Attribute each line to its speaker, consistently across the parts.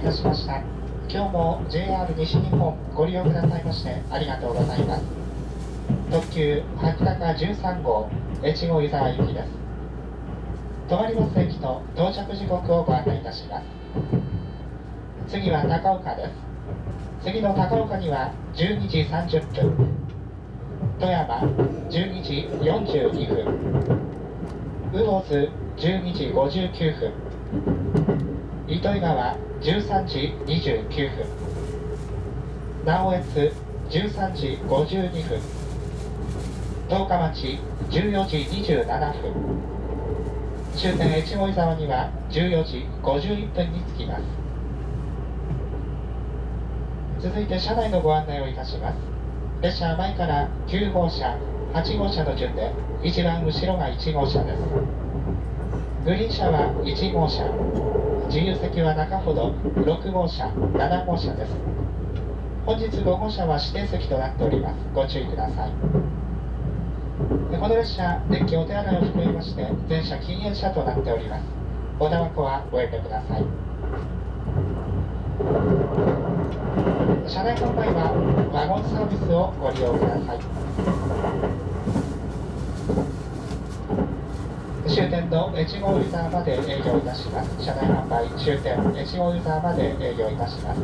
Speaker 1: いたしました。今日も JR 西日本ご利用くださいましてありがとうございます。特急白鷹13号越後湯沢行きです。止まります駅と到着時刻をご案内いたします。次は高岡です。次の高岡には12時30分、富山12時42分、魚津12時59分、糸魚川13時29分、直江津13時52分、十日町14時27分、終点越後湯沢には14時51分に着きます。続いて車内のご案内をいたします。列車は前から9号車、8号車の順で一番後ろが1号車です。グリーン車は1号車、自由席は中ほど6号車、7号車です。本日5号車は指定席となっております。ご注意ください。この列車、デッキお手洗いを含めまして全車禁煙車となっております。おタバコはご遠慮ください。車内販売はワゴンサービスをご利用ください。終点の越後湯沢まで営業いたします。車内販売終点越後湯沢まで営業いたします。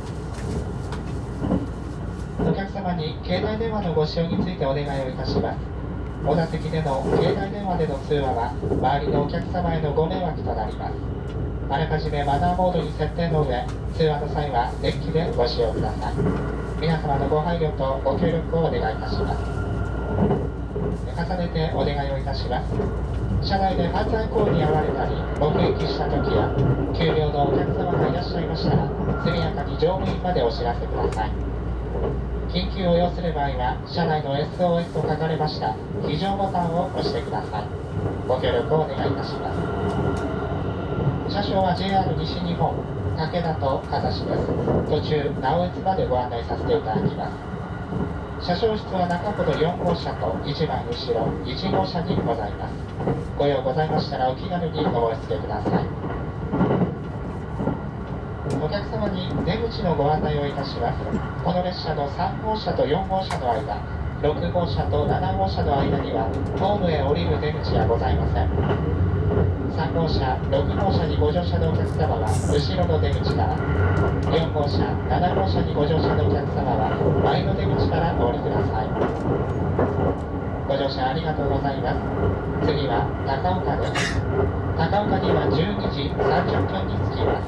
Speaker 1: お客様に携帯電話のご使用についてお願いをいたします。お座席での携帯電話での通話は周りのお客様へのご迷惑となります。あらかじめマナーモードに設定の上、通話の際はデッキでご使用ください。皆様のご配慮とご協力をお願いいたします。重ねてお願いをいたします。車内で犯罪行為に遭われたり目撃した時や急病のお客様がいらっしゃいましたら、速やかに乗務員までお知らせください。緊急を要する場合は車内の SOS と書かれました非常ボタンを押してください。ご協力をお願いいたします。車掌は JR 西日本武田と風市です。途中直江津までご案内させていただきます。車掌室は中ほど4号車と一番後ろ1号車にございます。ご用ございましたらお気軽にお申し付けください。お客様に出口のご案内をいたします。この列車の3号車と4号車の間、6号車と7号車の間にはホームへ降りる出口はございません。3号車、6号車にご乗車のお客様は後ろの出口から、4号車、7号車にご乗車のお客様は前の出口からお降りください。ご乗車ありがとうございます。次は高岡です。高岡には12時30分に着きます。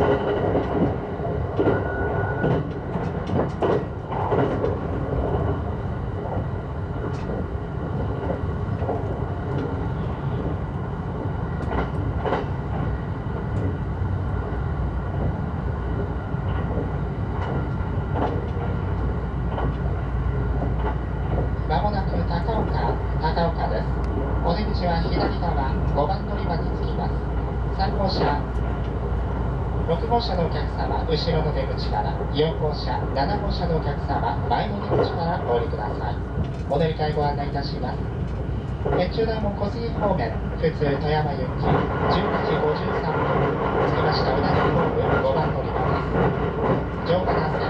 Speaker 1: まもなく高岡です。お出口は左側5番乗り場に着きます。3号車、6号車のお客様、後ろの出口から、4号車、7号車のお客様、前の出口からお降りください。お乗り換えご案内いたします。中大門小杉方面、普通富山行き、12時53分、着きました小田急ホーム5番乗り場です。城原線、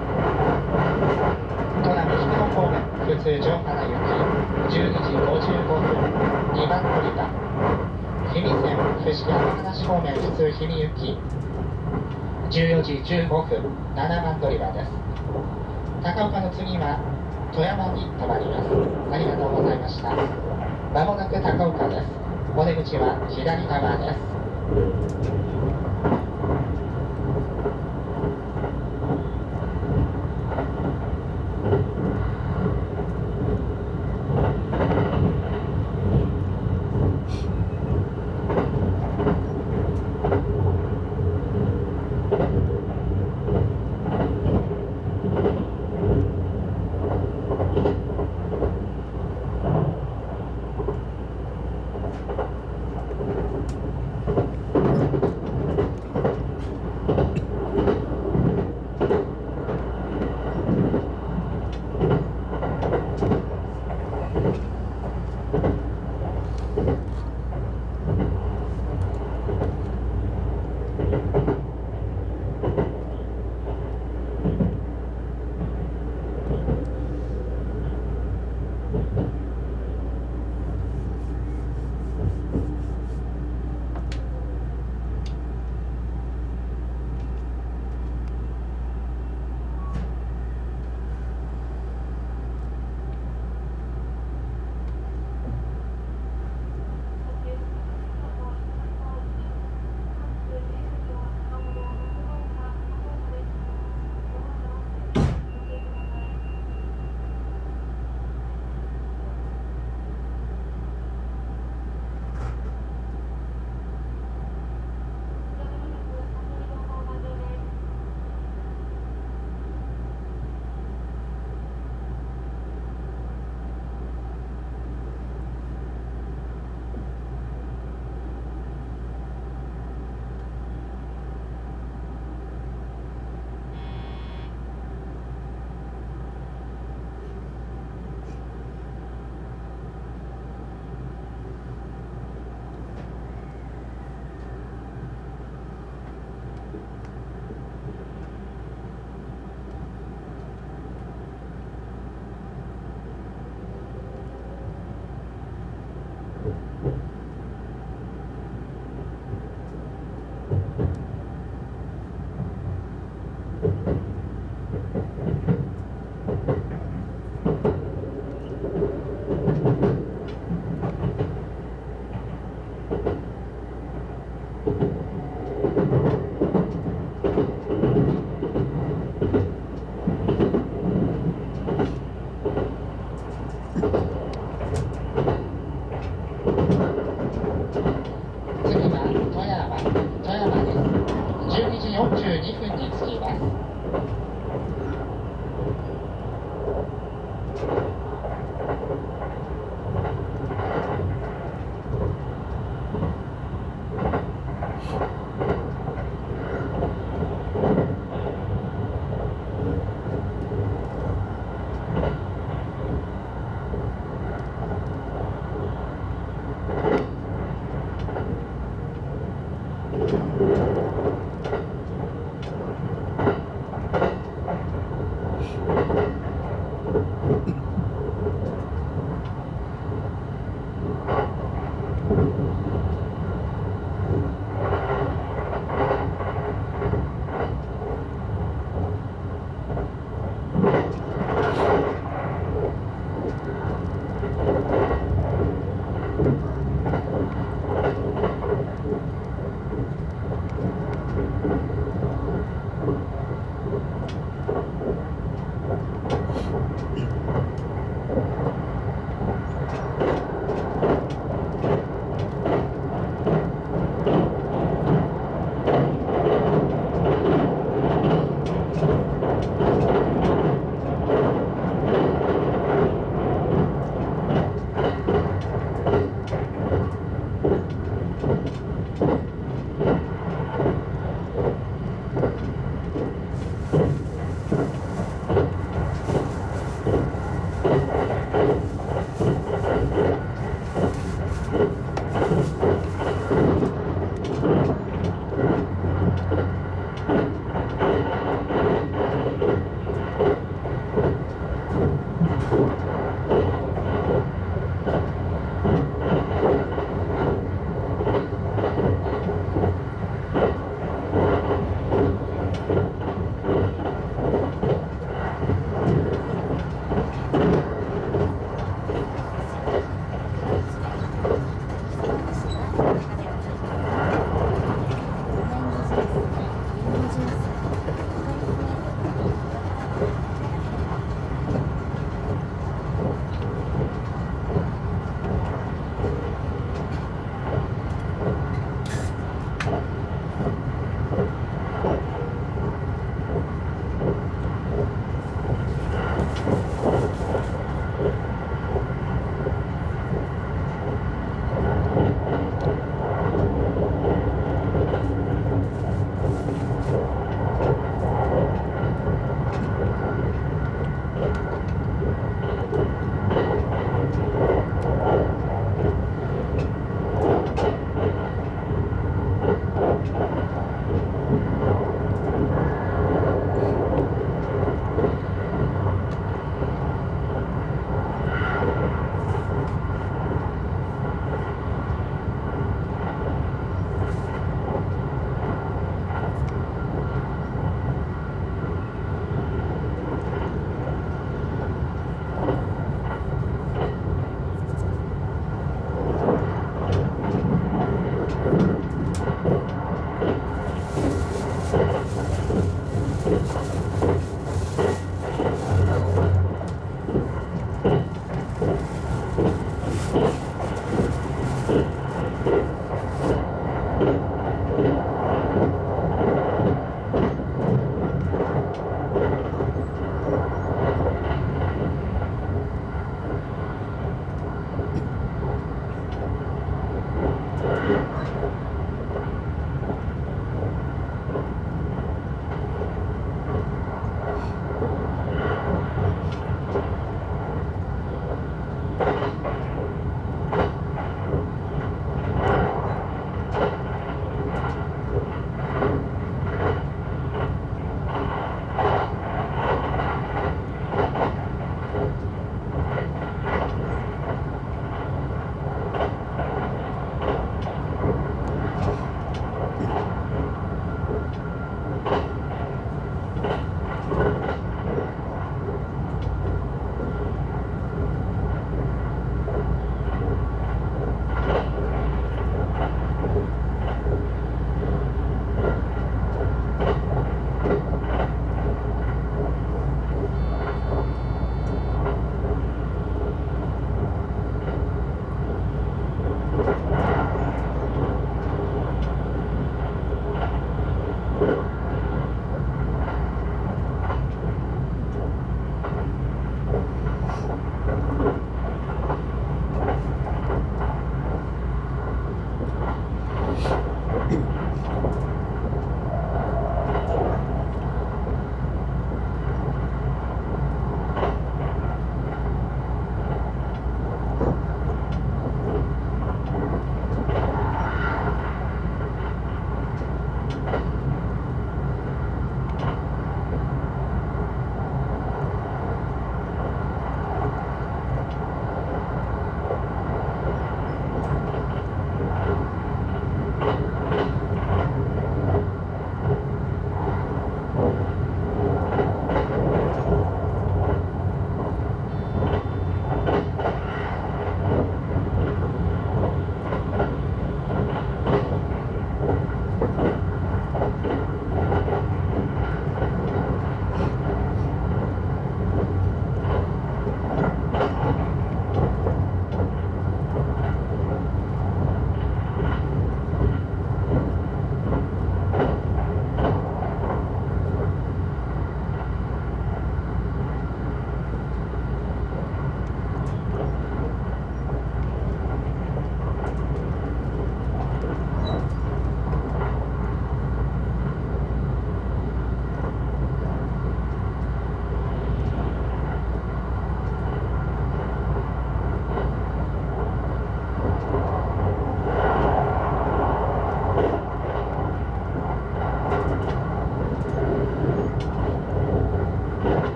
Speaker 1: 戸田三彦方面、普通城原行き、12時55分、2番乗り場。氷見線、富士山話方面、普通氷見行き、14時15分、7番乗り場です。高岡の次は富山に停まります。ありがとうございました。まもなく高岡です。お出口は左側です。42分に着きます。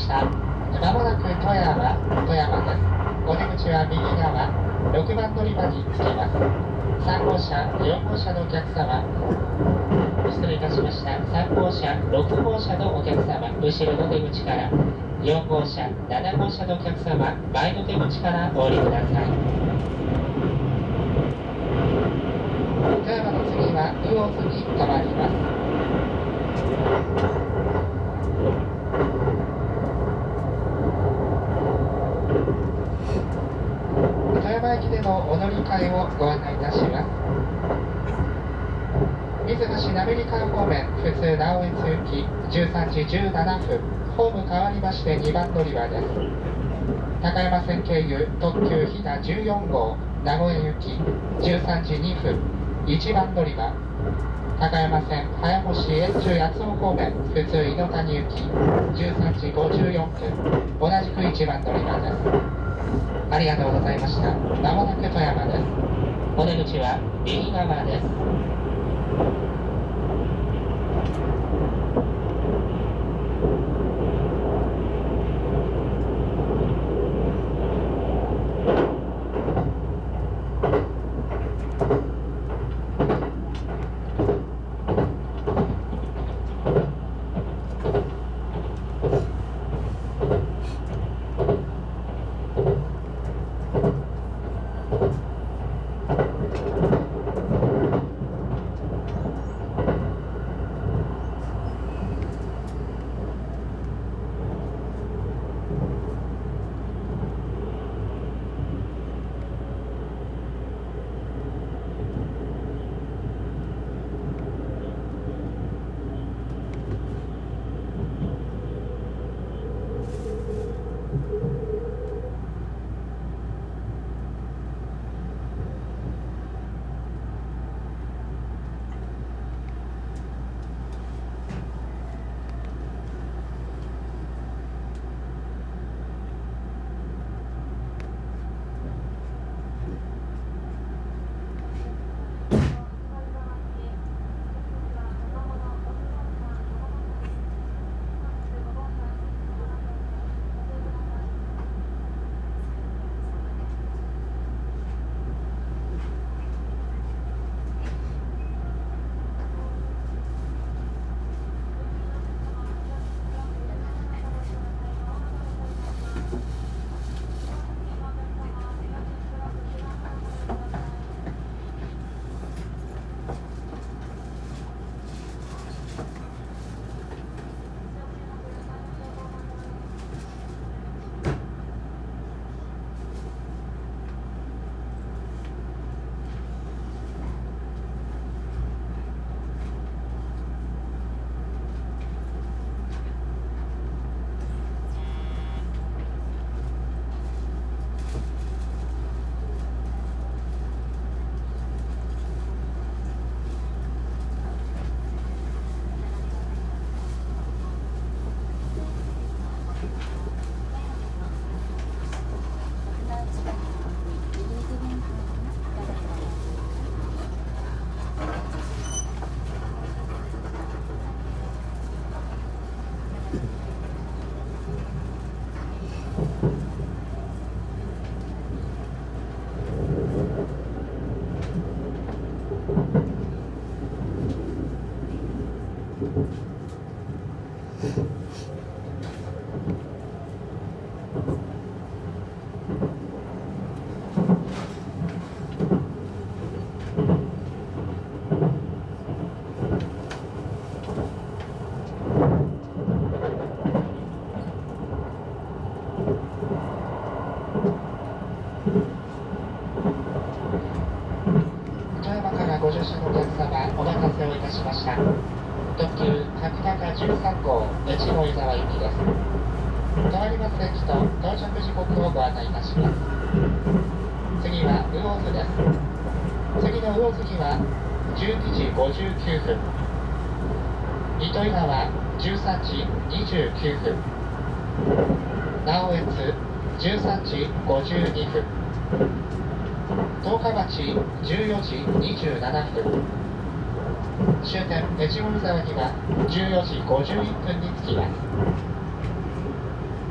Speaker 1: 車。まもなく富山です。お出口は右側、6番乗り場に着きます。3号車、4号車のお客様、失礼いたしました。3号車、6号車のお客様、後ろの出口から、4号車、7号車のお客様、前の出口からお降りください。富山の次は魚津に停まります。富山駅でのお乗り換えをご案内いたします。水橋滑川方面普通直江津行き13時17分、ホーム変わりまして2番乗り場です。高山線経由特急ひだ14号名古屋行き13時2分、1番乗り場。高山線早越越中八尾方面普通井の谷行き13時54分、同じく1番乗り場です。ありがとうございました。まもなく富山です。お出口は右側です。ご乗車のお客様、お待たせをいたしました。特急角高13号越後湯沢行きです。止まります駅と到着時刻をご案内いたします。次は魚津です。次の魚津には12時59分、糸魚川13時29分、直江津13時52分、十日町14時27分、終点越後湯沢には14時51分に着きます。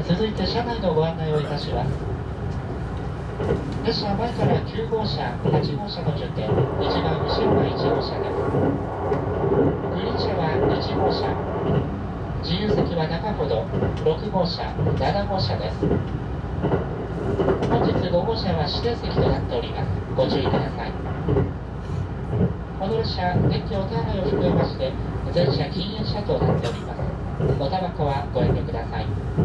Speaker 1: 続いて車内のご案内をいたします。列車は前から9号車、8号車の順で、一番後ろが1号車です。グリーン車は1号車、自由席は中ほど6号車、7号車です。本日5号車は指定席となっております。ご注意ください。この列車、電気お手洗いを含めまして、全車禁煙車となっております。おタバコはご遠慮ください。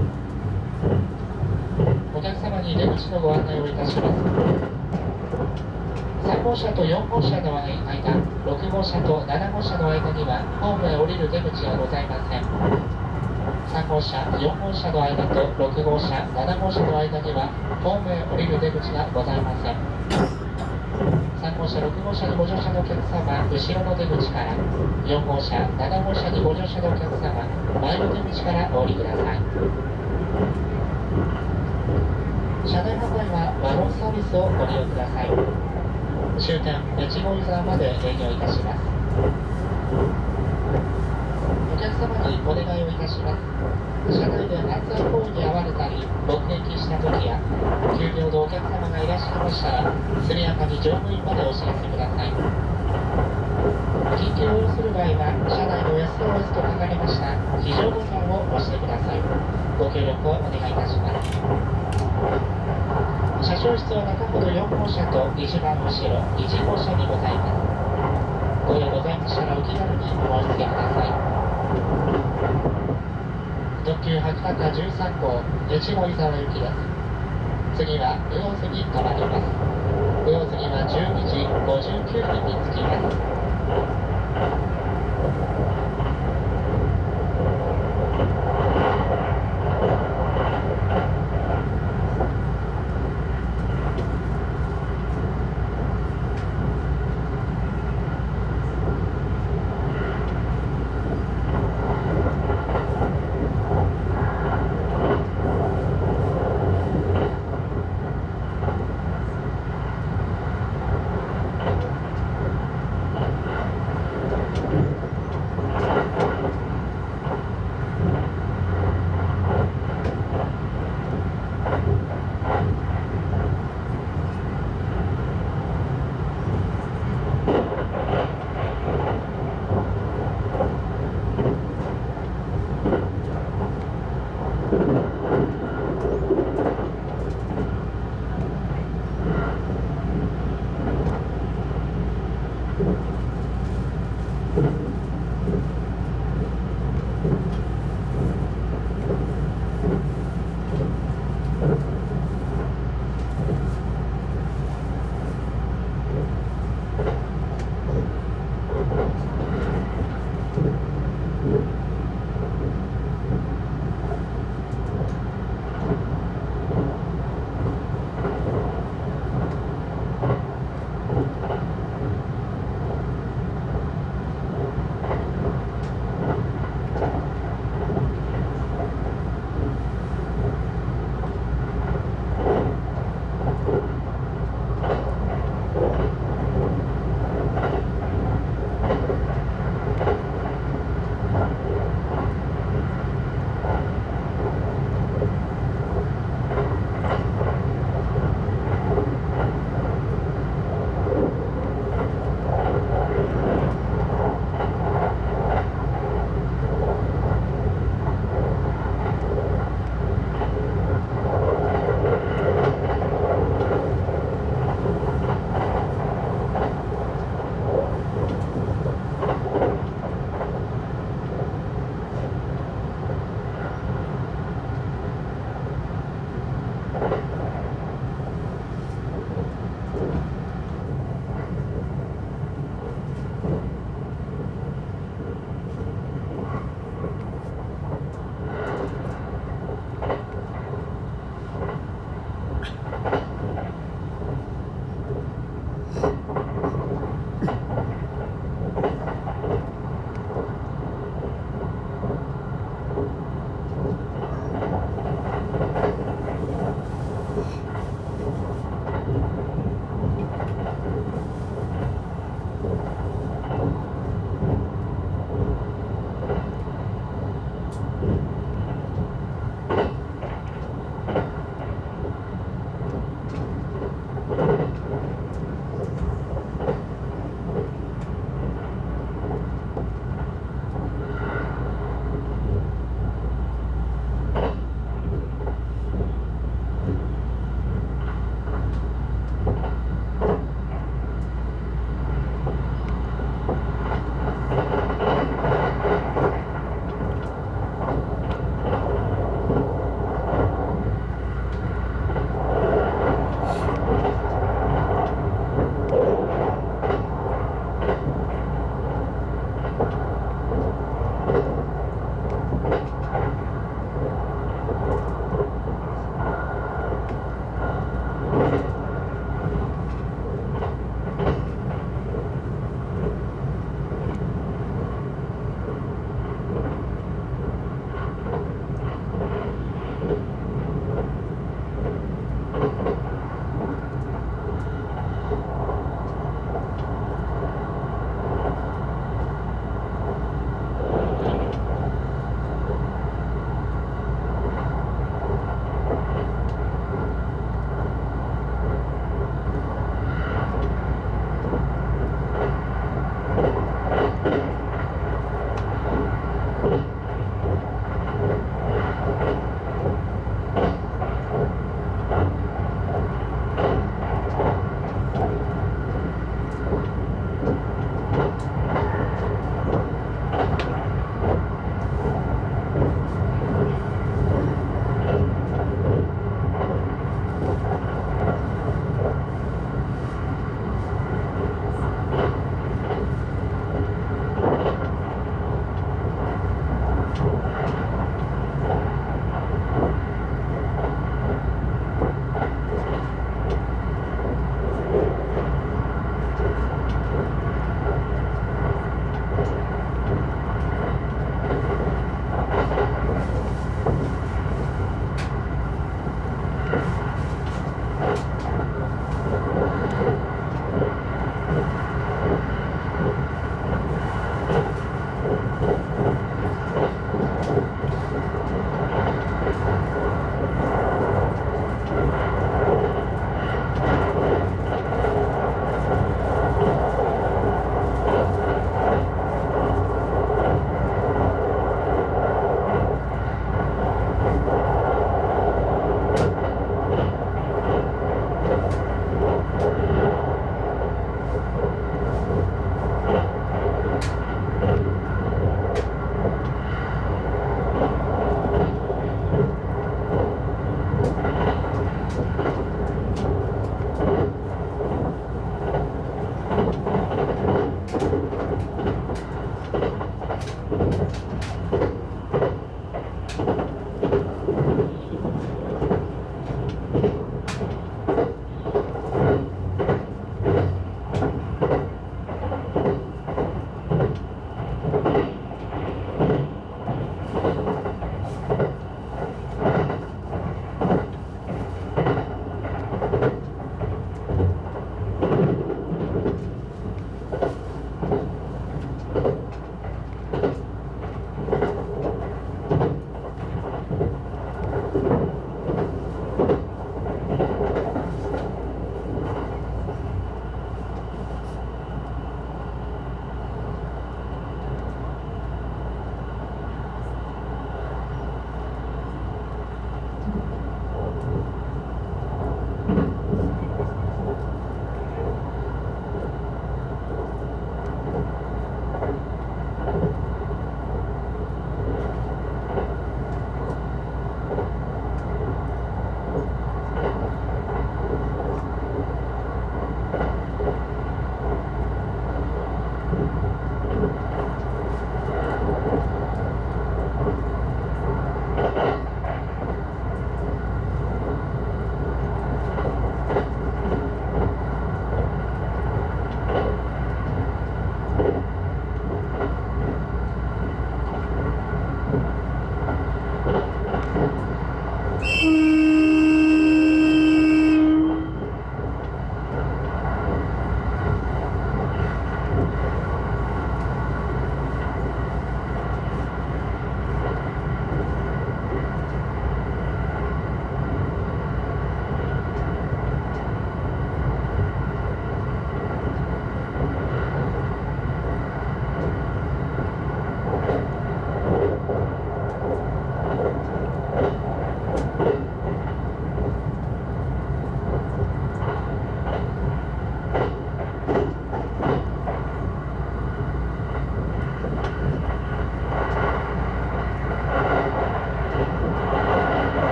Speaker 1: お客様に出口のご案内をいたします。3号車と4号車の間、6号車と7号車の間にはホームへ降りる出口はございません。3号車、4号車の間と6号車、7号車の間にはホームへ降りる出口がございません。3号車、6号車にご乗車のお客様、後ろの出口から、4号車、7号車にご乗車のお客様、前の出口からお降りください。車内販売はワゴンサービスをご利用ください。終点、越後湯沢まで営業いたします。お客様にお願いをいたします。車内で犯罪行為に遭われたり、目撃した時や、急病のお客様がいらっしゃいましたら、速やかに乗務員までお知らせください。緊急を要する場合は、車内の SOS と書かれました非常ボタンを押してください。ご協力をお願いいたします。車掌室は中ほど4号車と一番後ろ1号車にございます。ご用ございましたらお気軽にお申し付けください。特急博多13号越後湯沢行きです。次は魚津に停まります。魚津には12時59分に着きます。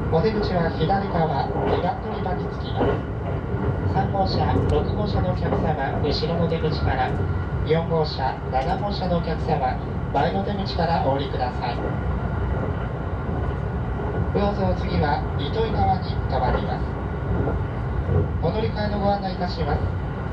Speaker 1: お出口は左側2番乗り場に着きます。3号車、6号車のお客様、後ろの出口から、4号車、7号車のお客様、前の出口からお降りください。どうぞ次は糸魚川に停まります。お乗り換えのご案内いたします。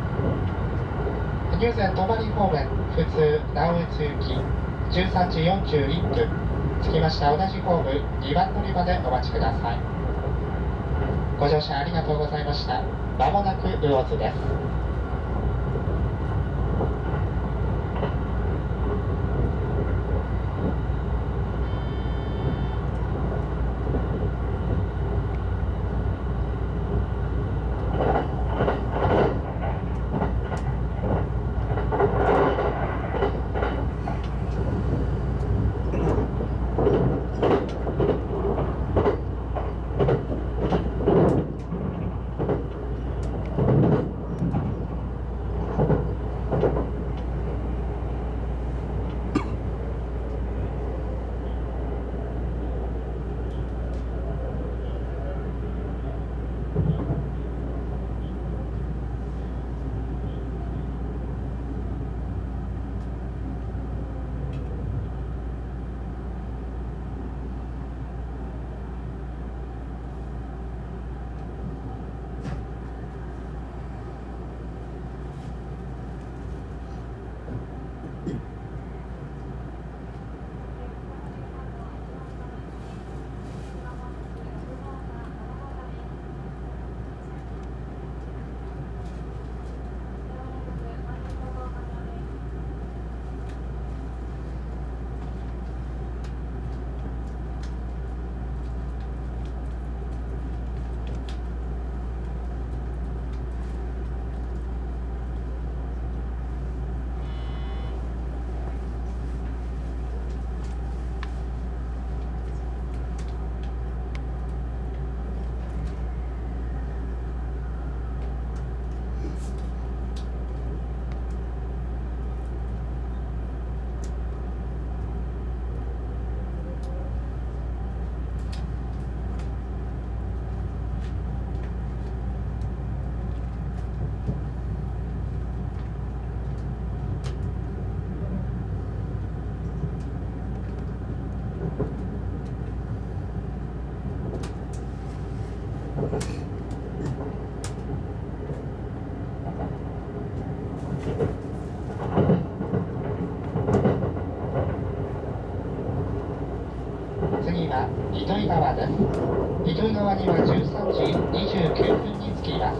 Speaker 1: 入善泊方面、普通、直江津行き、13時41分。着きました同じホーム2番乗り場でお待ちください。ご乗車ありがとうございました。まもなく魚津です。次は糸魚川です。糸魚川には13時29分に着きます。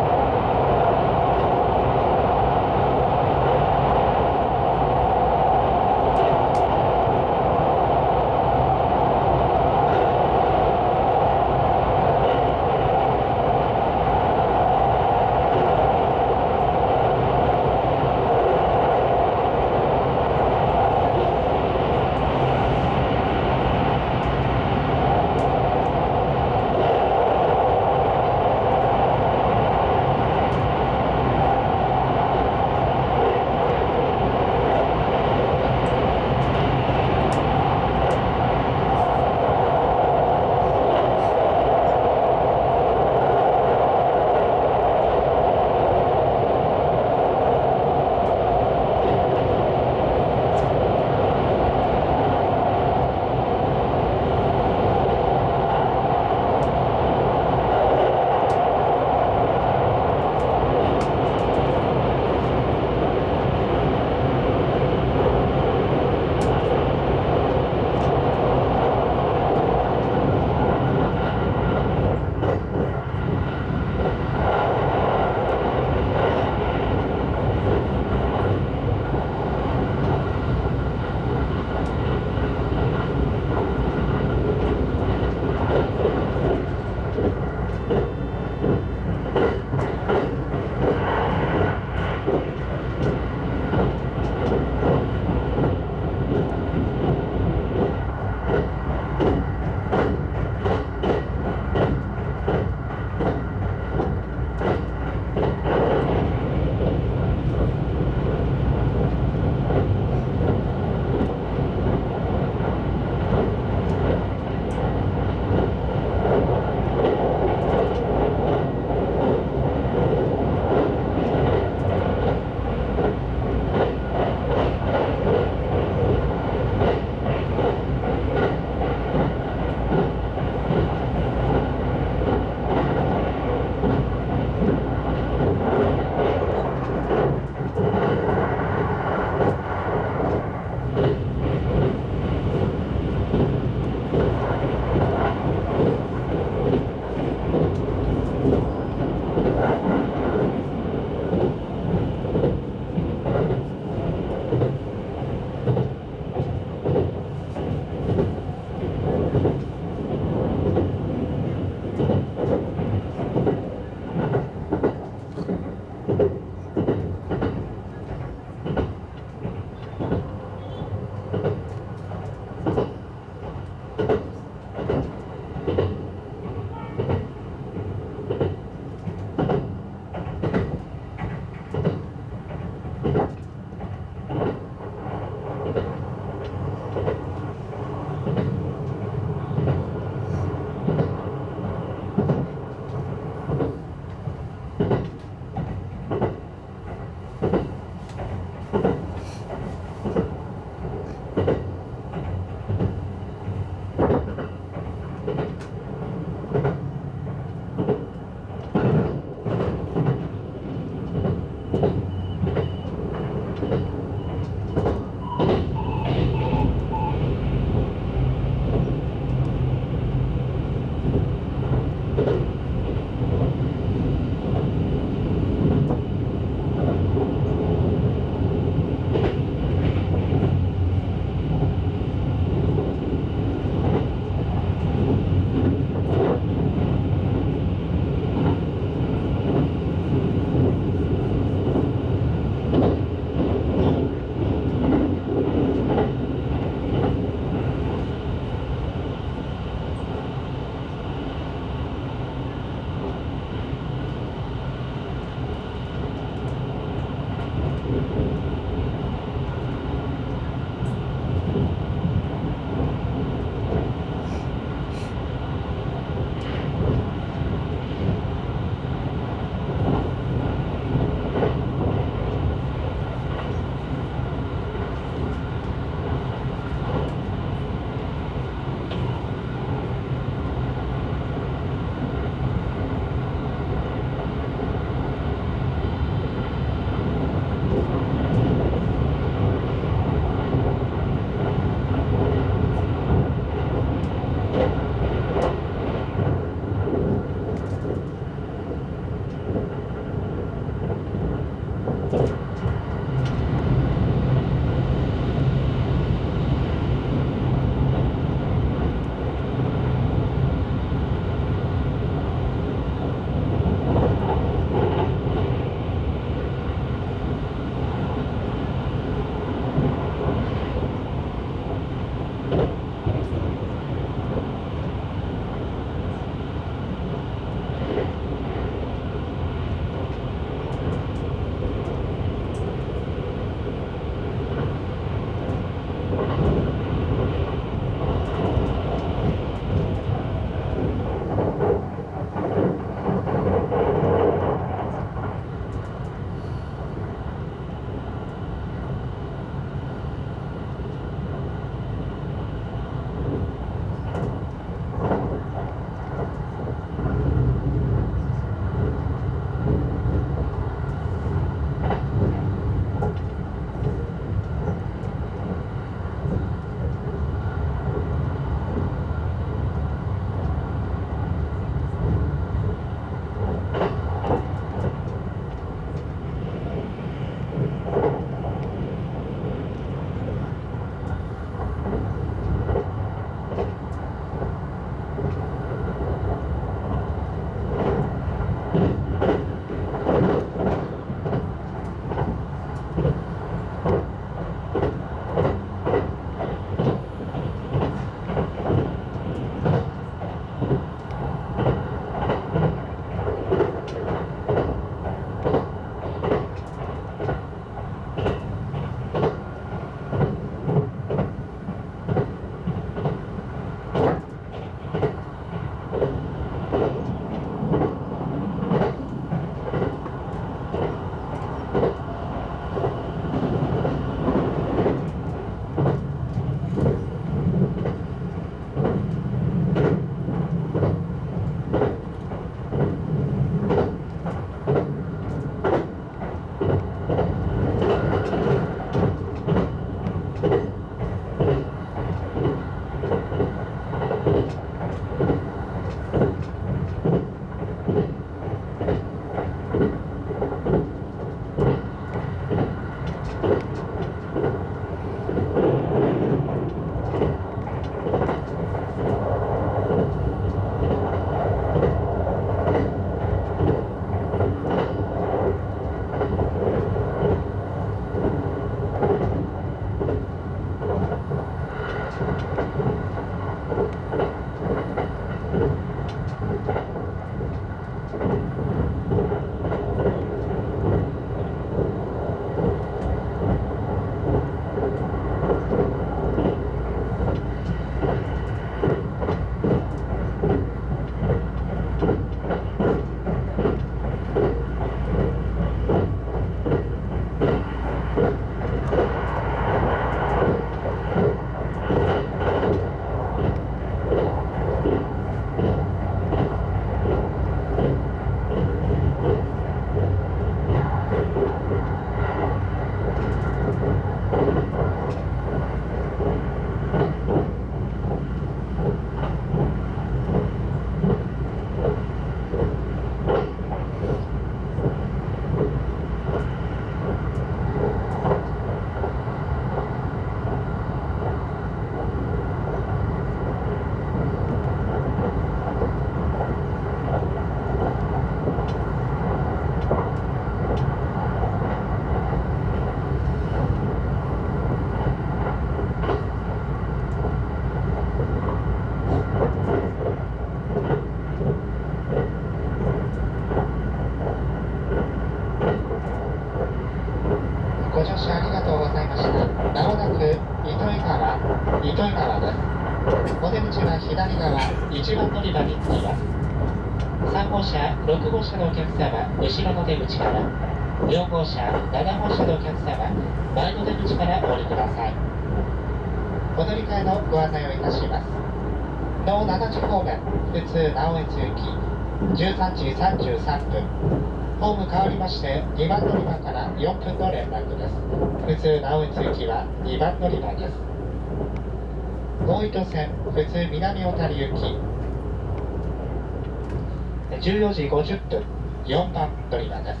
Speaker 1: 糸魚川です。お出口は左側1番乗り場に着きます。3号車、6号車のお客様、後ろの出口から、4号車、7号車のお客様、前の出口からお降りください。お乗り換えのご案内をいたします。能7時方面、普通直江津行き、13時33分。ホーム変わりまして、2番乗り場から4分の連絡です。普通直江津行きは2番乗り場です。大糸線、普通南小谷行き、14時50分、4番乗り場です。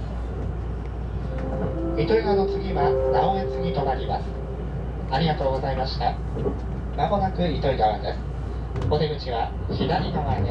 Speaker 1: 糸魚川の次は直江津に停まります。ありがとうございました。まもなく糸魚川です。お出口は左側です。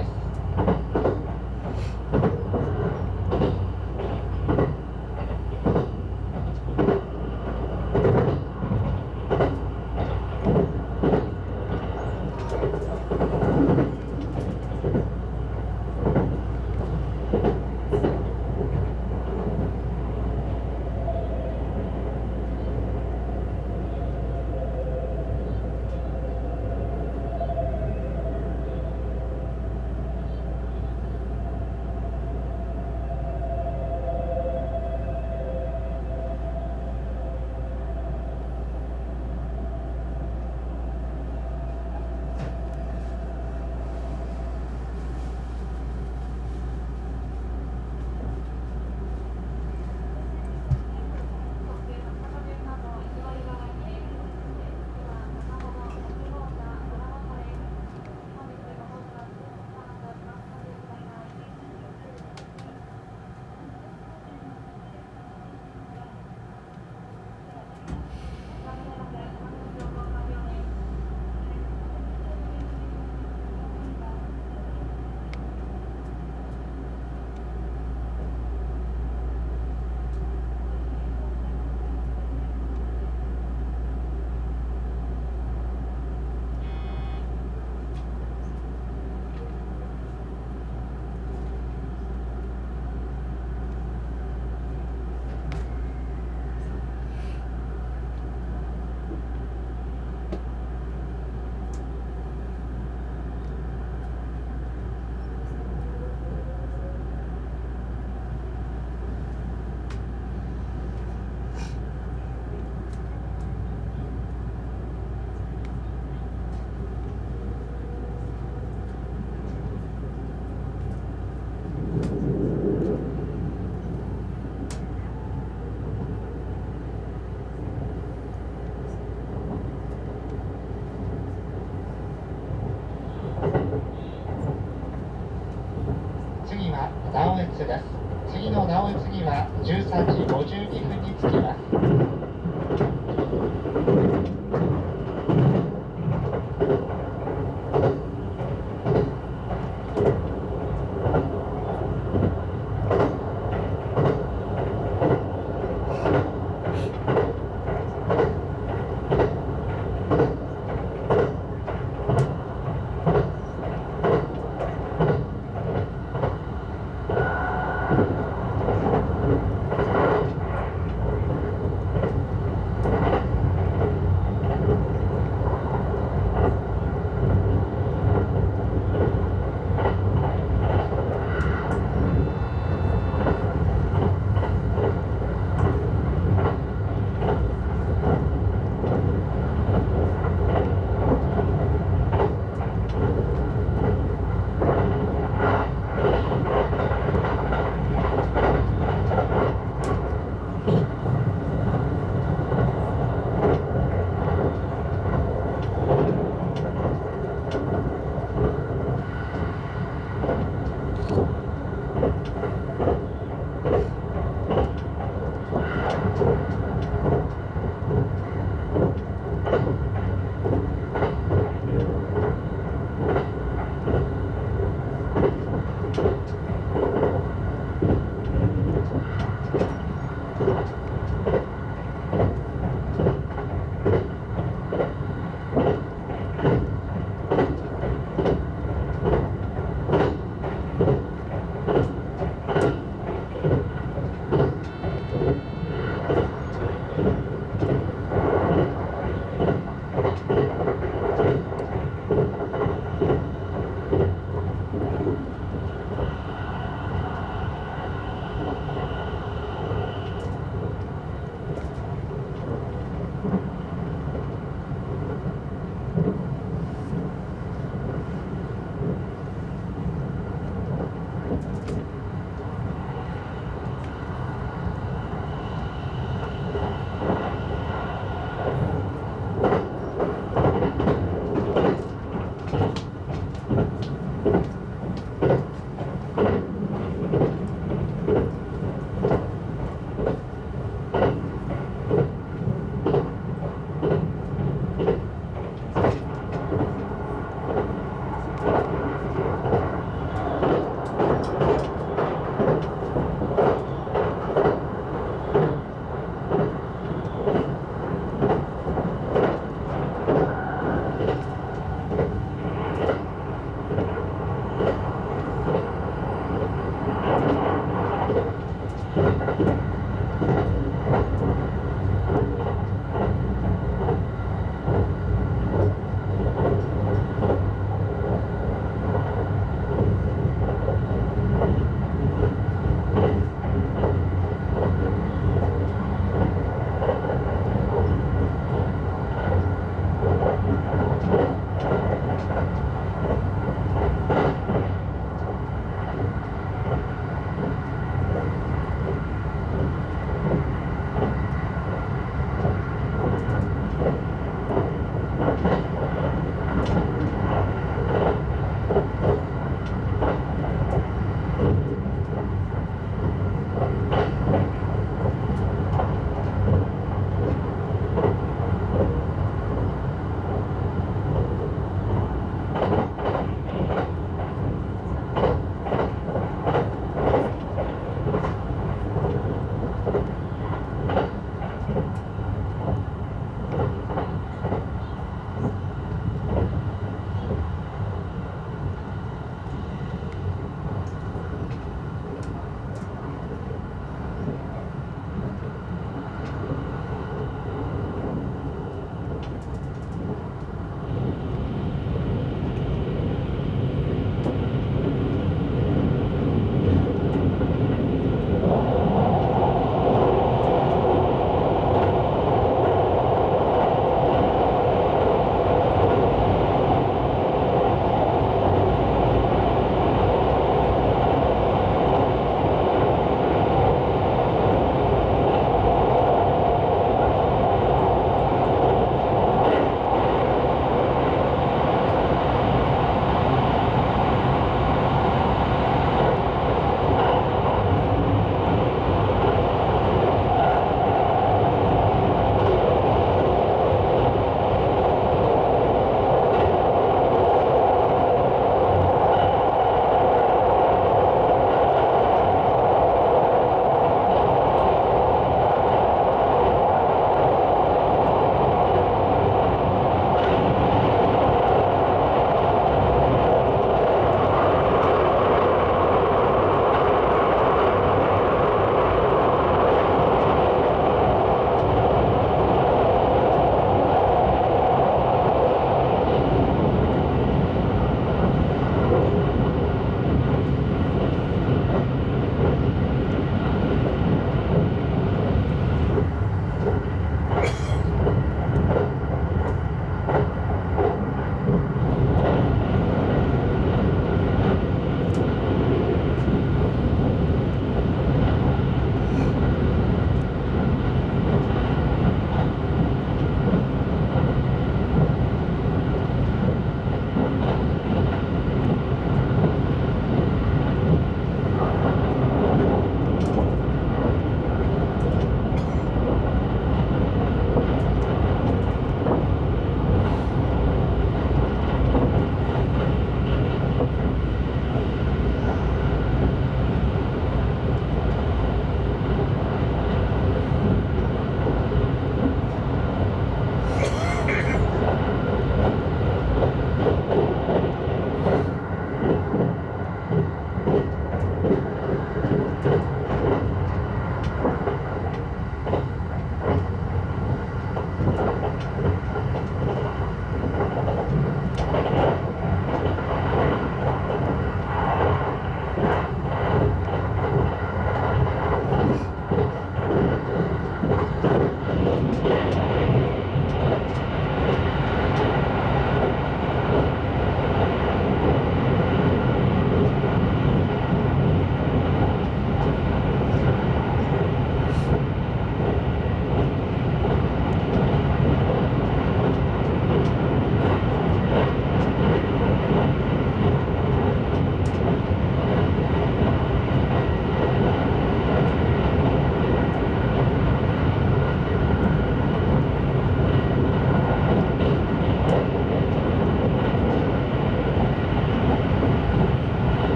Speaker 1: 次は直江津です。次の直江津には13時52分に着きます。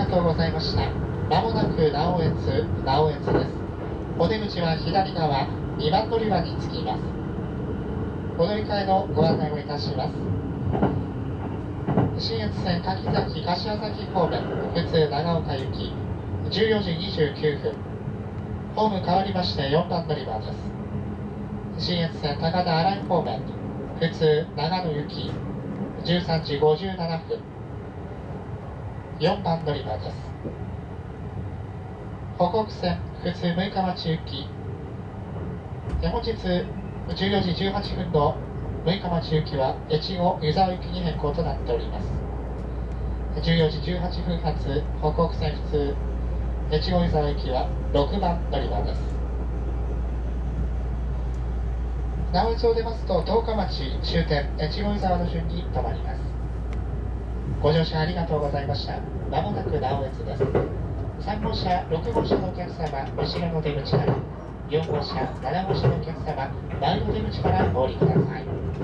Speaker 1: とうございました。まもなく直江津です。お出口は左側2番乗り場に着きます。お乗り換えのご案内をいたします。信越線柿崎柏崎方面普通長岡行き14時29分、ホーム変わりまして4番乗り場です。信越線高田新井方面普通長野行き13時57分、4番乗り場です。北北線普通六日町行き本日14時18分の六日町行きは越後湯沢行きに変更となっております。14時18分発北北線普通越後湯沢行きは6番乗り場です。直江津を出ますと十日町終点越後湯沢の順に停まります。ご乗車ありがとうございました。まもなく直江津です。3号車6号車のお客様、後ろの出口から4号車7号車のお客様、前の出口からお降りください。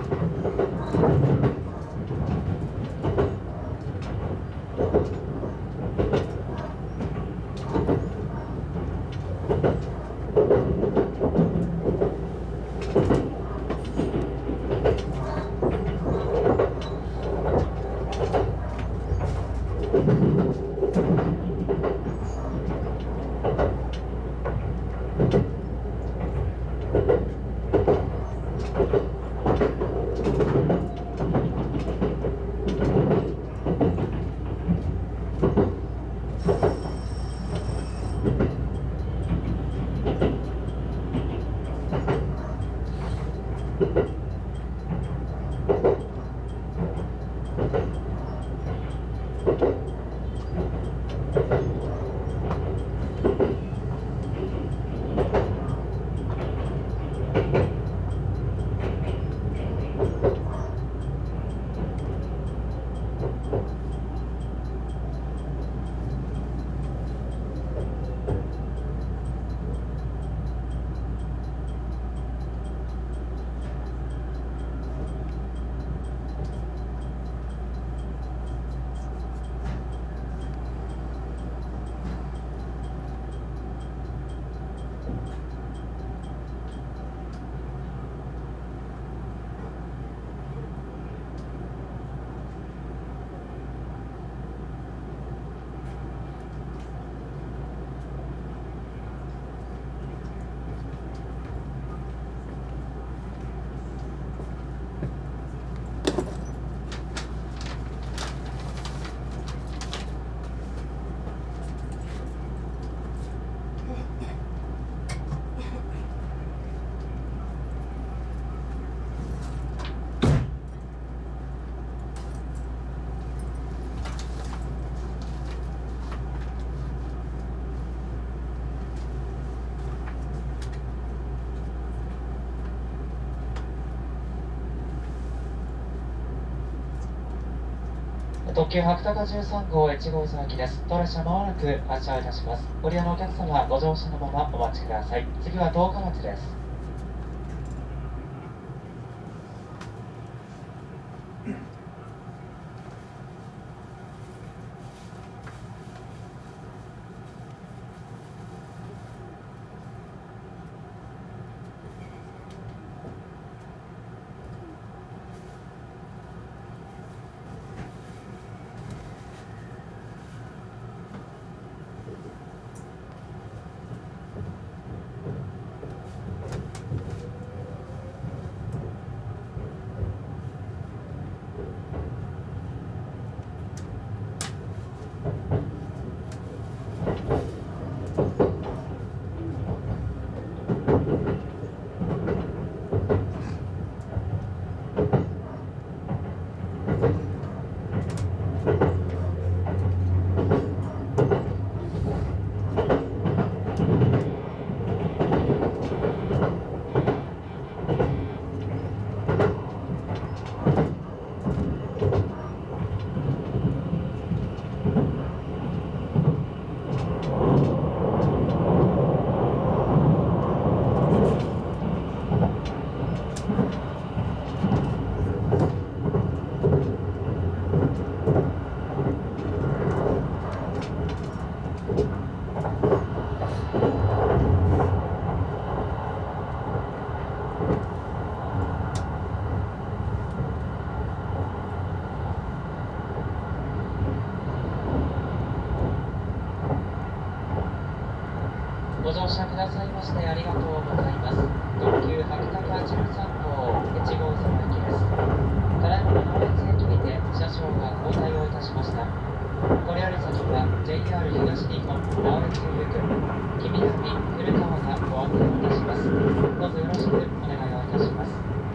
Speaker 1: 特急白鷹13号越後湯沢行きです。当列車まもなく発車いたします。ご利用のお客様、ご乗車のままお待ちください。次は十日町です。 ご乗車くださいましてありがとうございます。特急博多13号越後様行きです。ただいま直江津駅にて車掌が交代をいたしました。これより先は JR 東日本直江津行く君並古川がご案内をいたします。どうぞよろしくお願いをいたします。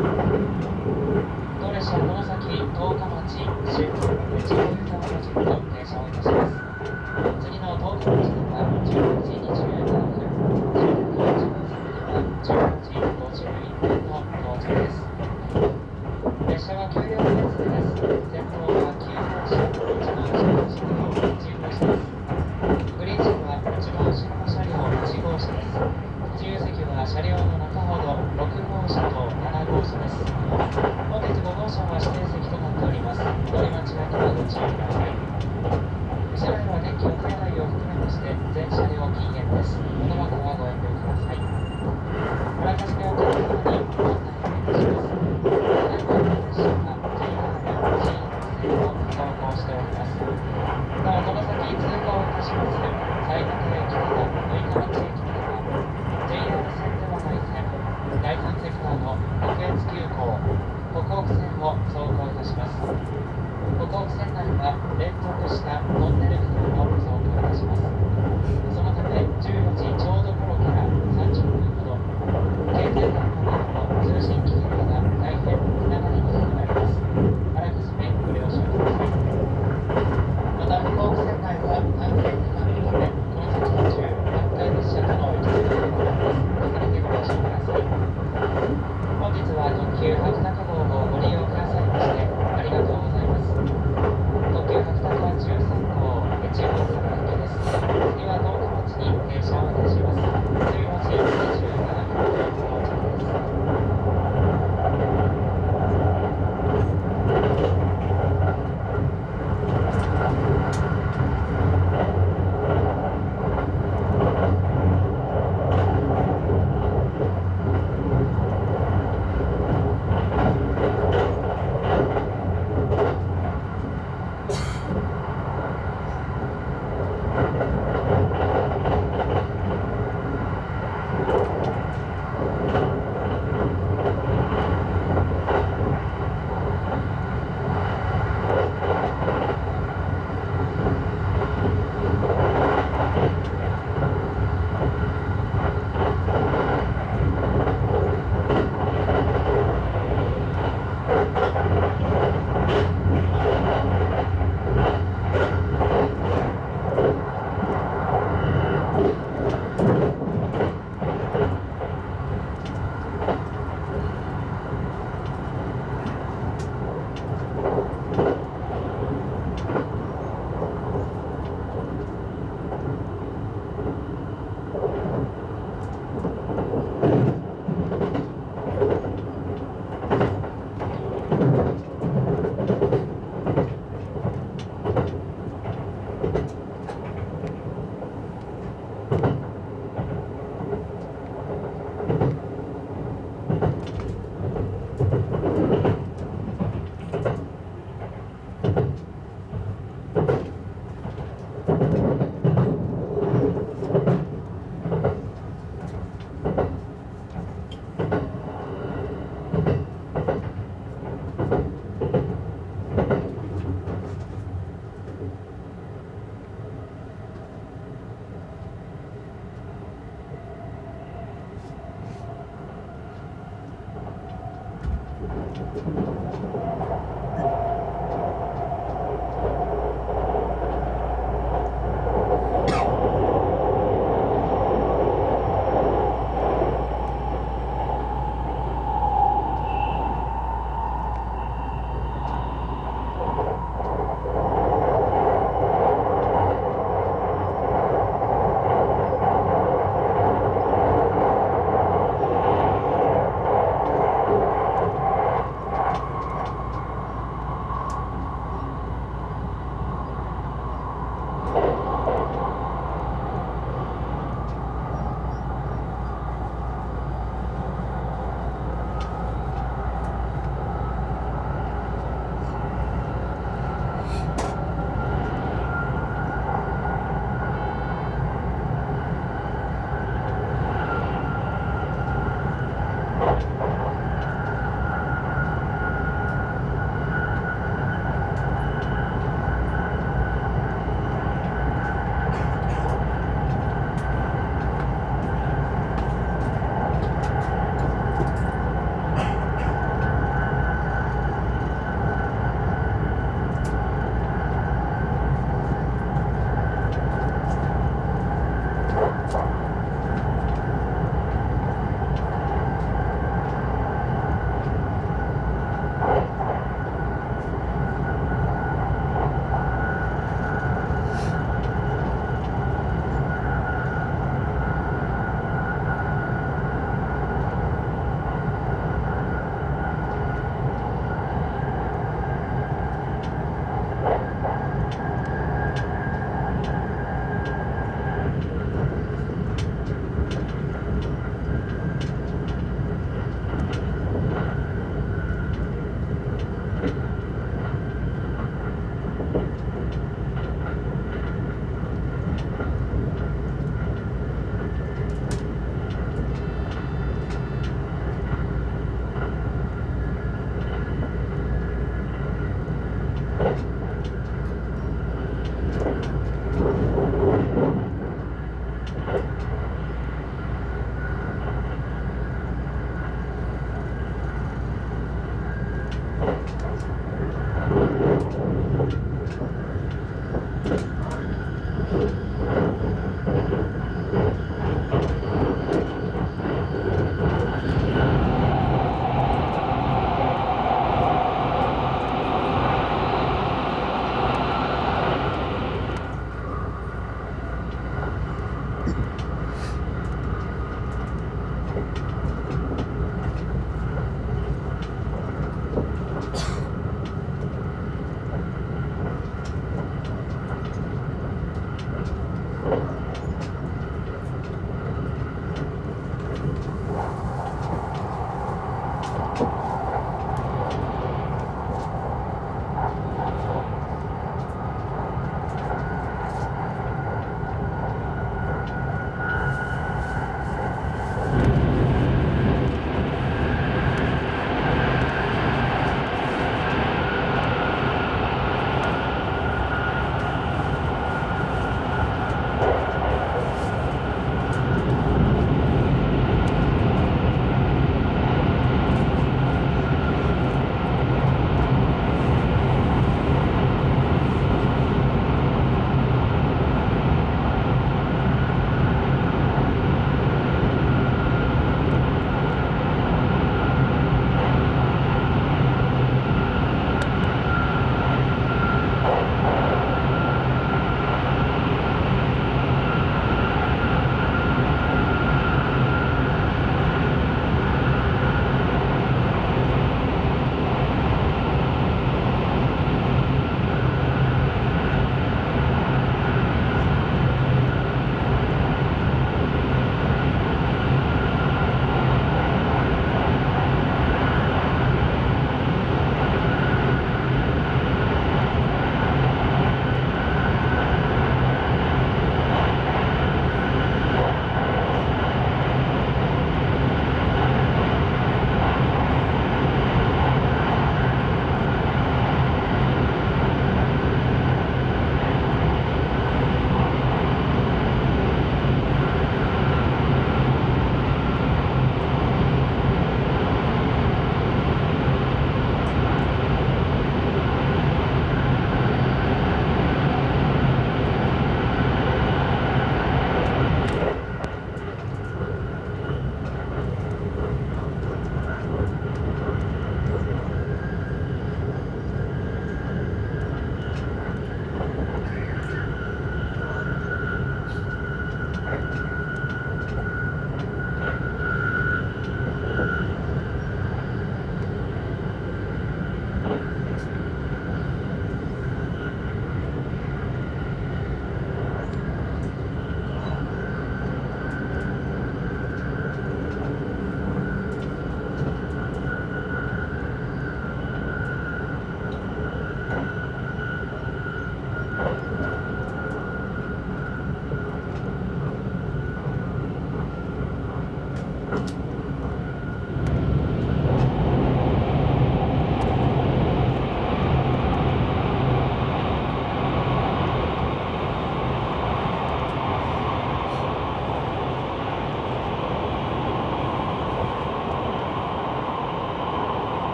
Speaker 1: 当列車この先十日町終越後湯沢路地と停車をいたします。次の十日町では16時27分、終点の一番先では18時51分の到着です。列車は9両編成です。先頭は9号車、一番後ろの車両1号車です。グリーン車は一番後ろの車両1号車です。自由席は車両の中ほど6号車と7号車です。本日5号車は指定席となっております。乗り間違いにはご注意ください。車内は電気の手洗いを含めまして全車両禁煙です。この中はご遠慮ください。あらかじめお客様にご案内をいたします。ただいま列車は JR 新線を走行しております。なおこの先通過をいたします埼玉駅から六日町駅までは JR 線ではない線第3セクターの北越急行北北線を走行いたします。北北線内は連続したトンネル区間を走行いたします。そのため14時ちょうど頃から30分ほど携帯電話などの通信機器が大変つながりにくくなります。あらかじめご了承ください。また北北線内は安全期間のためこの先途中南海列車との行き来が行われます。重ねてご了承ください。本日は特急博多号をご利用くださいましてありがとうございます。特急博多13号越後様行きです。次は十日町に停車をいたします。14時27分の到着です。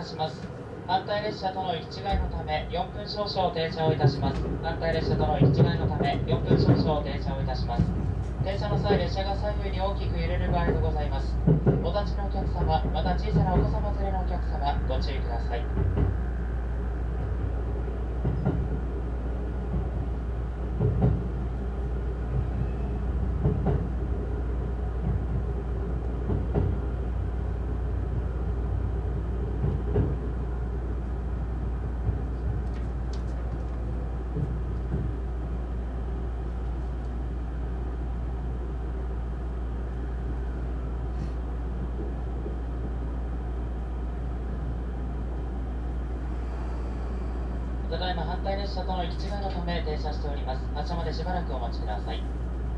Speaker 1: します。反対列車との行き違いのため4分少々停車をいたします。反対列車との行き違いのため4分少々停車をいたします。停車の際、列車が左右に大きく揺れる場合がございます。お立ちのお客様、また小さなお子様連れのお客様、ご注意ください。ただいま反対列車との行き違いのため停車しております。発車までしばらくお待ちください。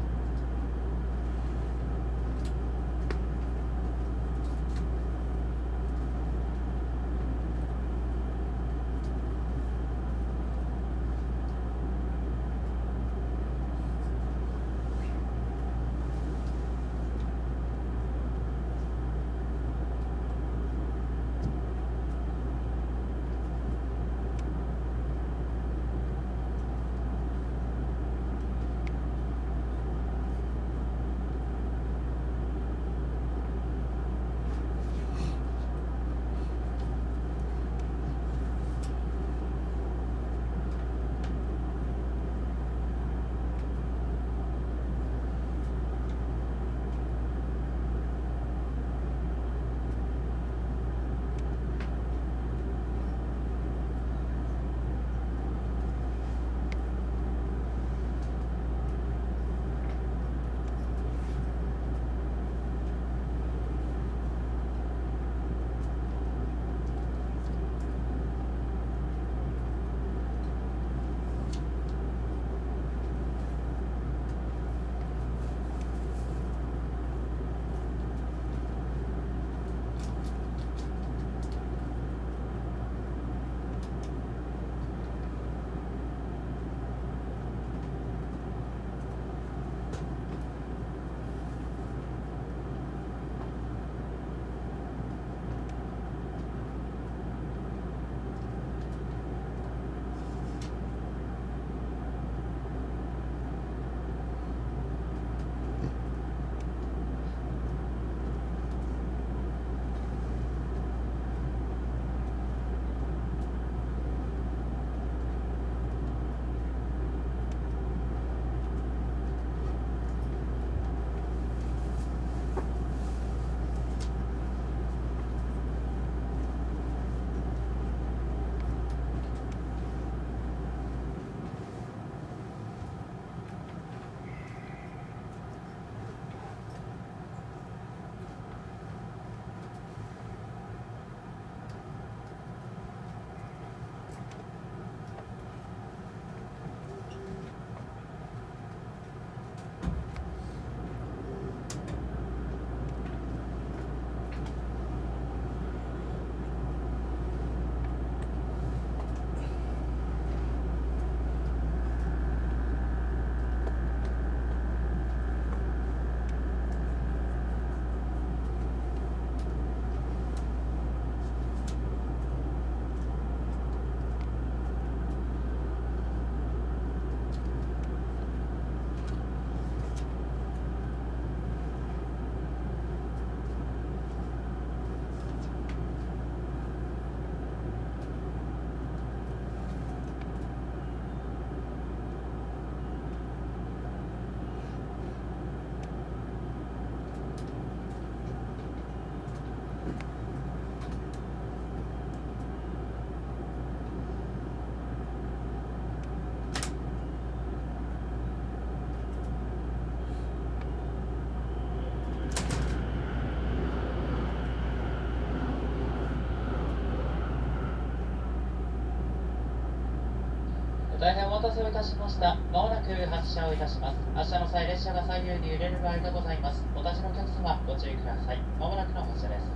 Speaker 1: 大変お待たせをいたしました。まもなく発車をいたします。発車の際、列車が左右に揺れる場合がございます。お立ちのお客様、ご注意ください。まもなくの発車です。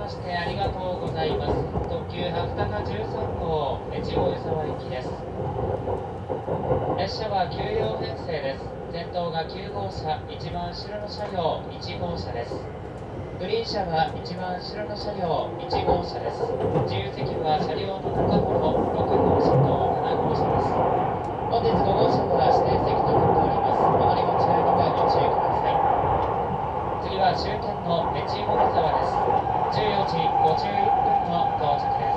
Speaker 1: ましてありがとうございます。特急はふたか13号越後湯沢行きです。列車は9両編成です。先頭が9号車、一番後ろの車両1号車です。グリーン車は一番後ろの車両1号車です。自由席は車両の中ほど6号車と7号車です。本日5号車は指定席となっております。お乗り間違いのはご注意ください。次は終点の越後湯沢です。14時51分の到着です。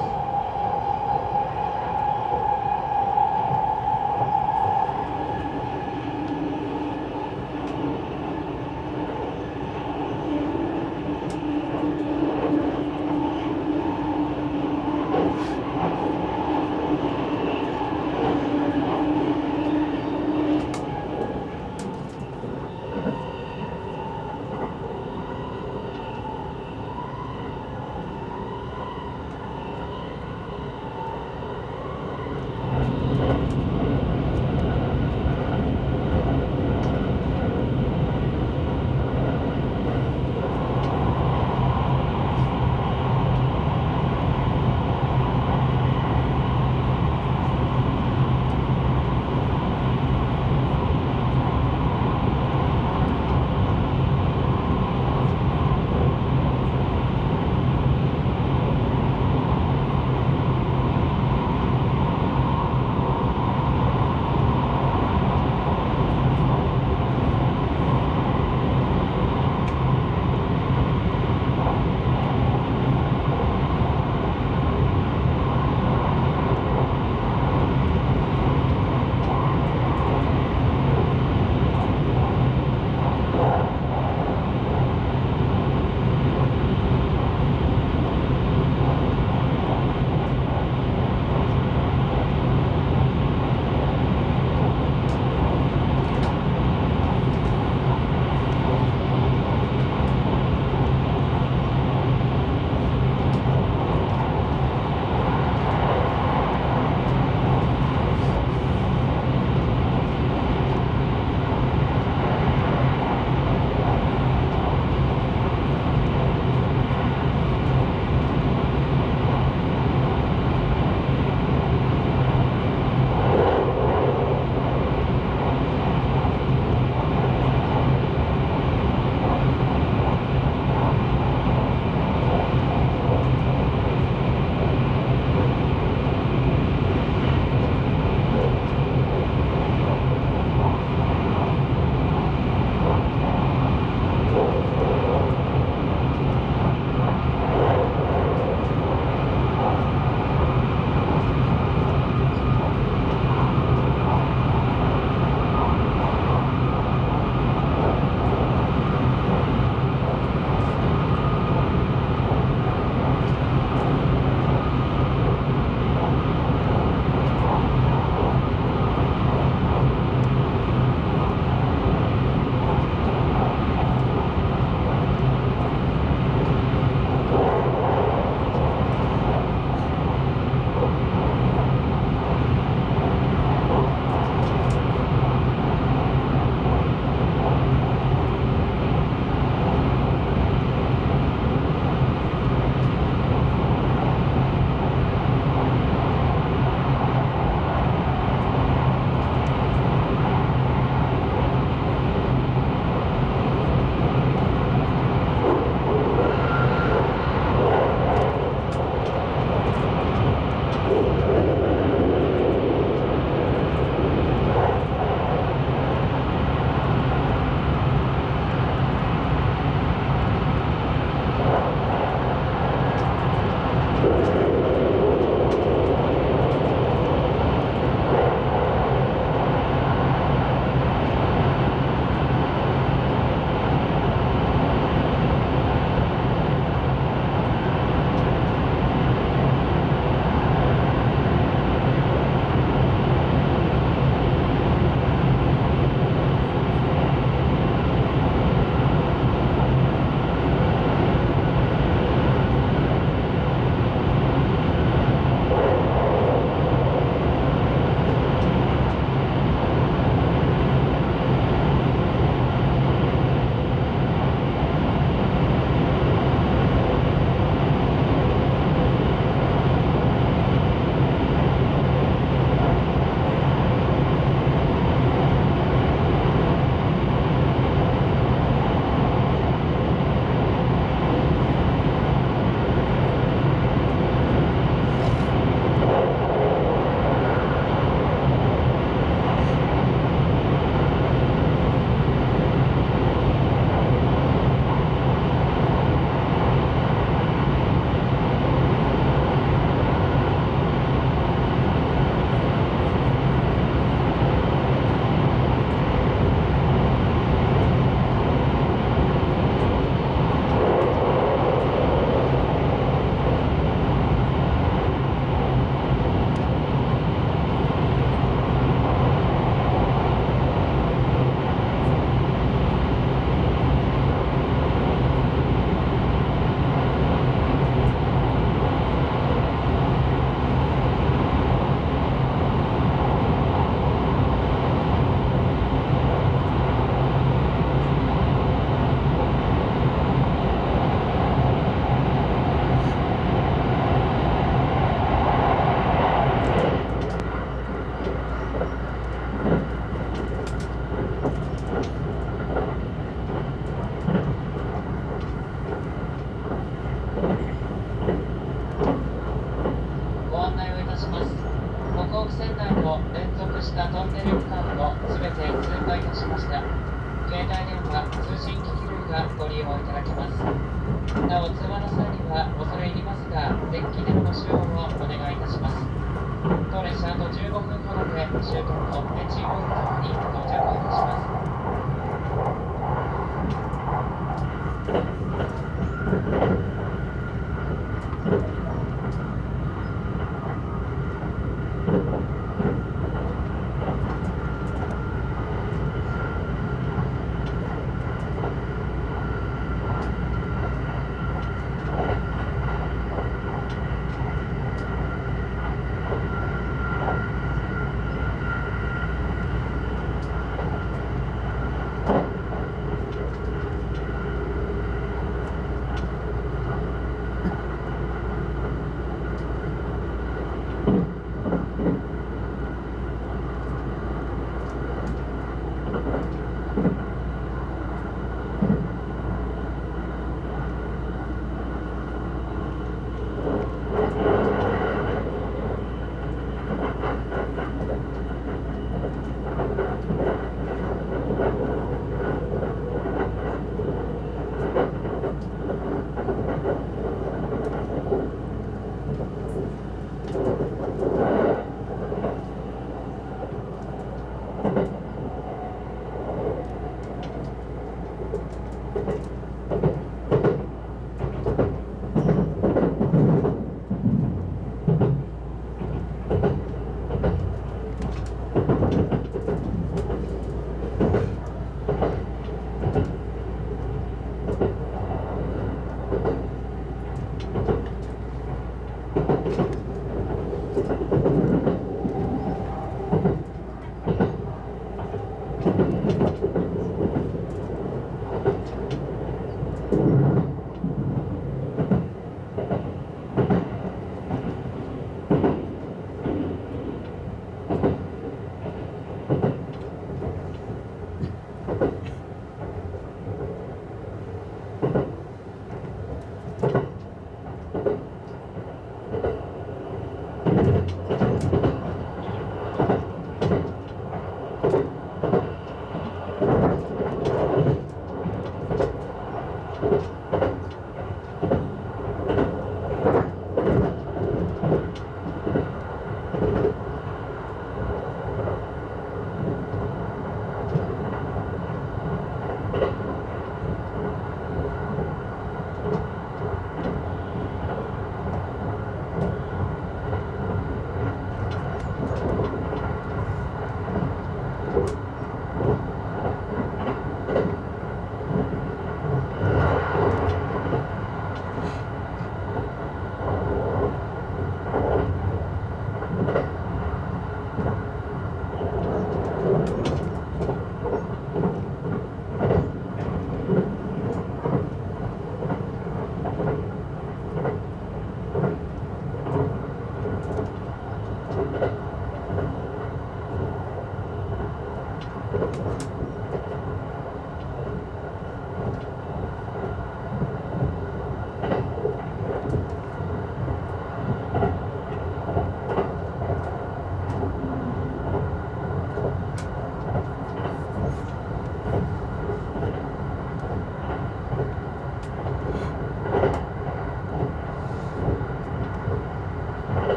Speaker 1: したトンネル区間をすべて通過いたしました。携帯電話、通信機器類がご利用いただけます。なお、通話の際には恐れ入りますが、デッキでのご使用をお願いいたします。当列車あと15分ほどで終点の越後湯沢に到着いたします。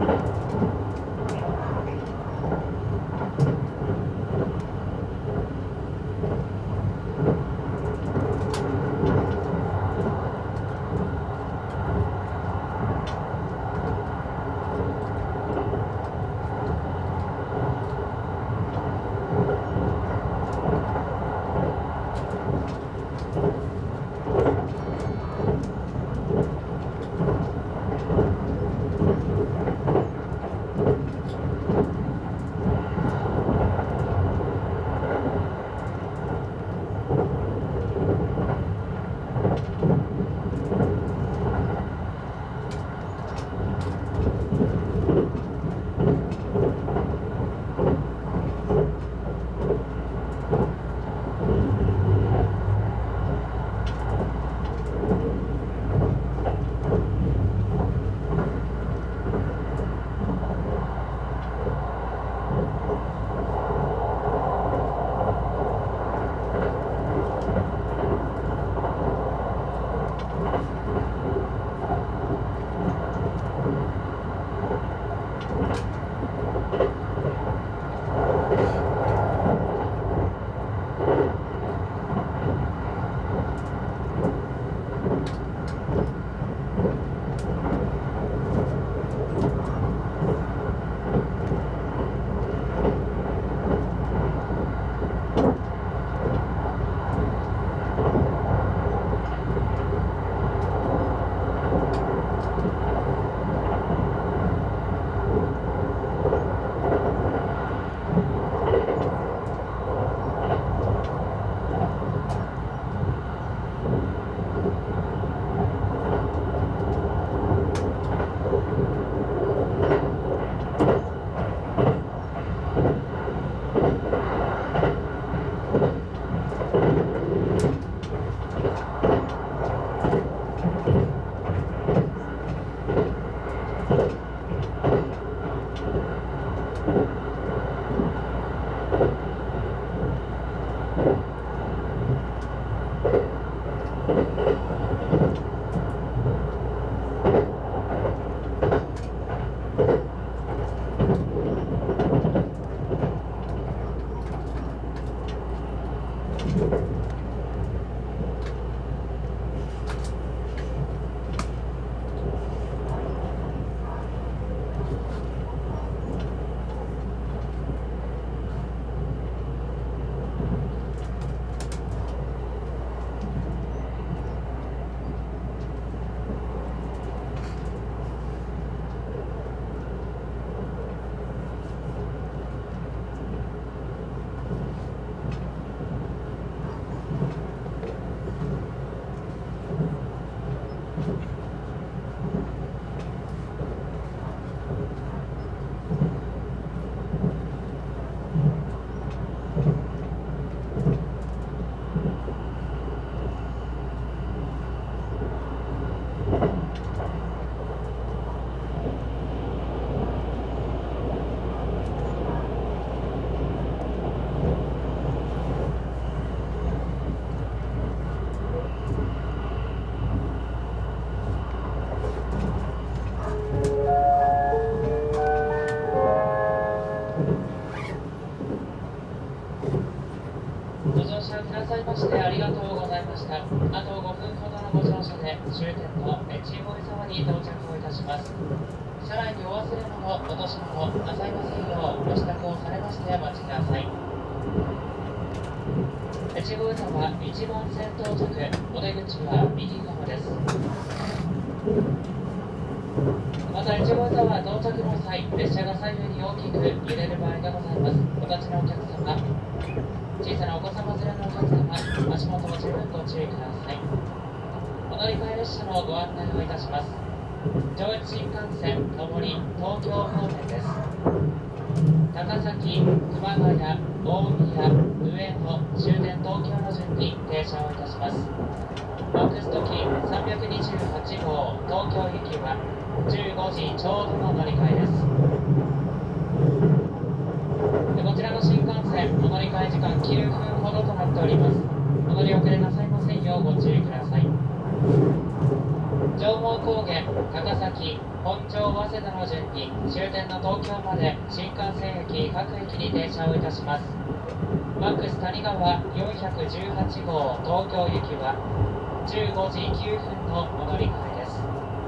Speaker 2: お乗り遅れなさいませんようご注意ください。 上毛高原、高崎、本町、早稲田の順に終点の東京まで新幹線駅各駅に停車をいたします。マックス谷川418号東京行きは15時9分のお乗り換えです。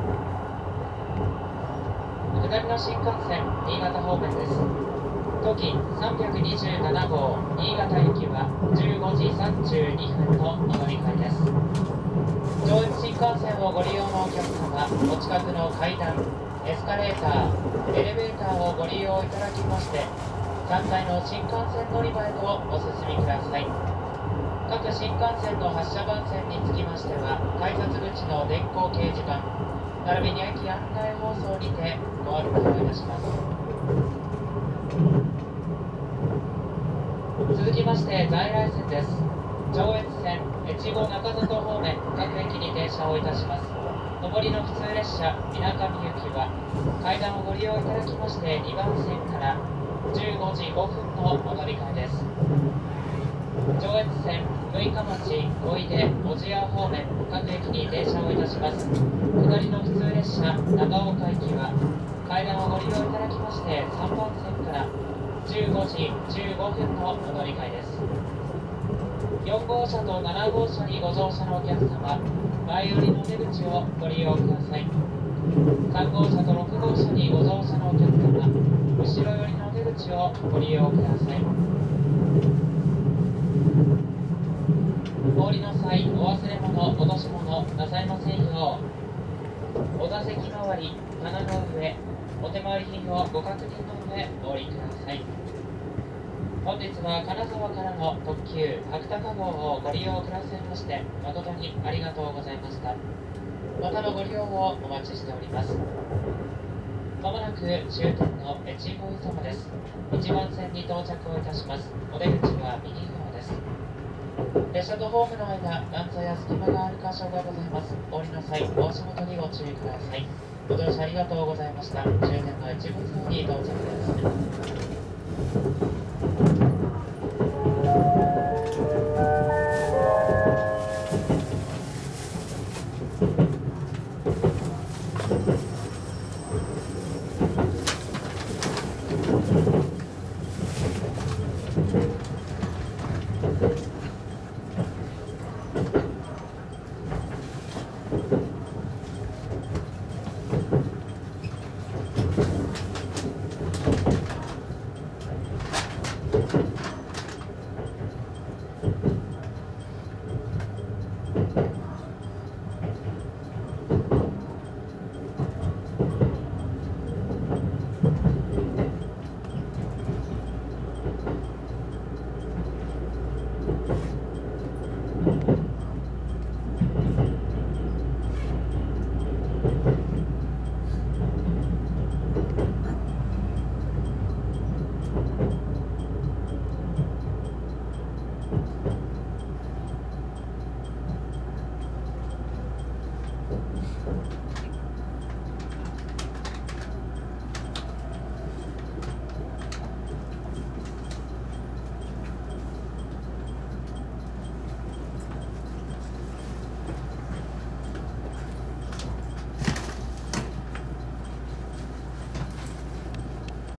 Speaker 2: 下りの新幹線新潟方面です。東急327号新潟行きは15時32分のお乗り換えです。上越新幹線をご利用のお客様、お近くの階段、エスカレーター、エレベーターをご利用いただきまして、3階の新幹線乗り場へとお進みください。各新幹線の発車番線につきましては、改札口の電光掲示板、並びに駅案内放送にてご案内をいたします。続きまして在来線です。上越線越後中里方面各駅に停車をいたします。上りの普通列車水上行きは階段をご利用いただきまして2番線から15時5分のお乗り換えです。上越線六日町小出小千谷方面各駅に停車をいたします。下りの普通列車長岡行きは階段をご利用いただきまして3番線から15時15分のお乗り換えです。4号車と7号車にご乗車のお客様、前寄りの出口をご利用ください。3号車と6号車にご乗車のお客様、後ろ寄りの出口をご利用ください。お降りの際、お忘れ物、落とし物なさいませんよう。お座席周り、棚の上、お手回り品をご確認の上お降りください。本日は金沢からの特急白鷹号をご利用くださいまして誠にありがとうございました。またのご利用をお待ちしております。まもなく終点の越後湯様です。1番線に到着をいたします。お出口は右側です。列車とホームの間、段差や隙間がある箇所がございます。お降りの際、お足元にご注意ください。ご乗車ありがとうございました。終点の越後湯様に到着です。